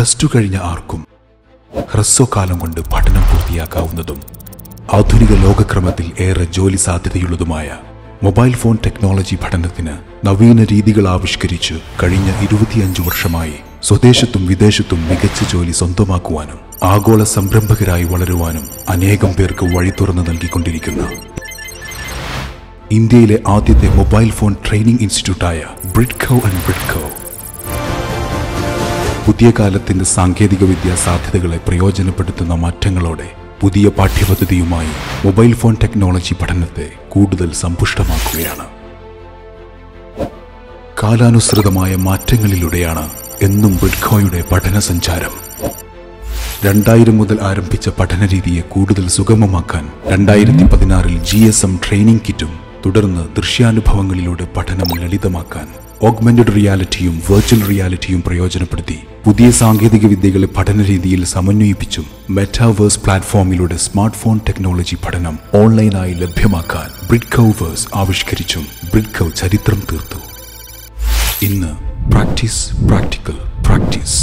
+2 കഴിഞ്ഞ ആർക്കും ഹ്രസ്വകാലം കൊണ്ട് പഠനം പൂർത്തിയാക്കാവുന്നതും ആധുനിക ലോകക്രമത്തിൽ ഏറെ ജോലി സാധ്യതയുള്ളതുമായ മൊബൈൽ ഫോൺ ടെക്നോളജി പഠനത്തിന് നവീന രീതികൾ ആവിഷ്കരിച്ച് കഴിഞ്ഞ 25 വർഷമായി സ്വദേശത്തും വിദേശത്തും മികച്ച ജോലി സ്വന്തമാക്കുവാനും ആഗോള സംരംഭകരായി വളരുവാനും അനേകം പേർക്ക് വഴി തുറന്നു നൽകിക്കൊണ്ടിരിക്കുന്ന ഇന്ത്യയിലെ ആദ്യത്തെ മൊബൈൽ ഫോൺ ട്രെയിനിംഗ് ഇൻസ്റ്റിറ്റ്യൂട്ടായ Britco&Bridco പുതിയ കാലത്തിന്റെ സാങ്കേതിക വിദ്യാ സാധ്യതകളെ പ്രയോജനപ്പെടുത്തുന്ന മാറ്റങ്ങളോടെ പുതിയ പാഠ്യപദ്ധതിയുമായി മൊബൈൽ ഫോൺ ടെക്നോളജി പഠനത്തെ കൂടുതൽ സമ്പുഷ്ടമാക്കുകയാണ്. കാലാനുസൃതമായ മാറ്റങ്ങളിലൂടെയാണ് എന്നും ബ്രിഡ്കോയുടെ പഠന സഞ്ചാരം. 2000 മുതൽ ആരംഭിച്ച പഠനരീതിയെ കൂടുതൽ സുഗമമാക്കാൻ 2016 GSM ട്രെയിനിംഗ് കിറ്റും തുടർന്ന് ദൃശ്യാനുഭവങ്ങളിലൂടെ പഠനം ലളിതമാക്കാൻ ഓഗ്മെന്റഡ് റിയാലിറ്റിയും വെർച്വൽ റിയാലിറ്റിയും പ്രയോജനപ്പെടുത്തി പുതിയ സാങ്കേതിക വിദ്യകളെ പഠനരീതിയിൽ സമന്വയിപ്പിച്ചും മെറ്റാവേഴ്സ് പ്ലാറ്റ്ഫോമിലൂടെ സ്മാർട്ട് ഫോൺ ടെക്നോളജി പഠനം ഓൺലൈനായി ലഭ്യമാക്കാൻ ബ്രിഡ്കോവേഴ്സ് ആവിഷ്കരിച്ചും ബ്രിഡ്കോ ചരിത്രം തീർത്തു. ഇന്ന് practice, practical, practice.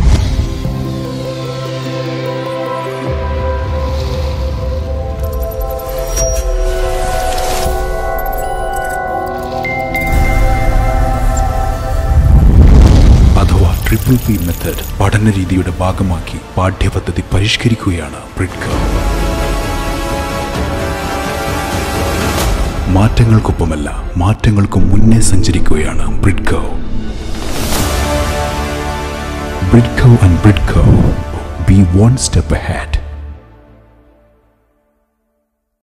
PPP method പഠനരീതിയുടെ ഭാഗമാക്കി പാഠ്യപദ്ധതി പരിഷ്കരിക്കുകയാണ് ബ്രിഡ്കോ. മാറ്റങ്ങൾക്കൊപ്പമല്ല, മാറ്റങ്ങൾക്ക് മുന്നേ സഞ്ചരിക്കുകയാണ് Bridco. Britco&Bridco. Be one step ahead.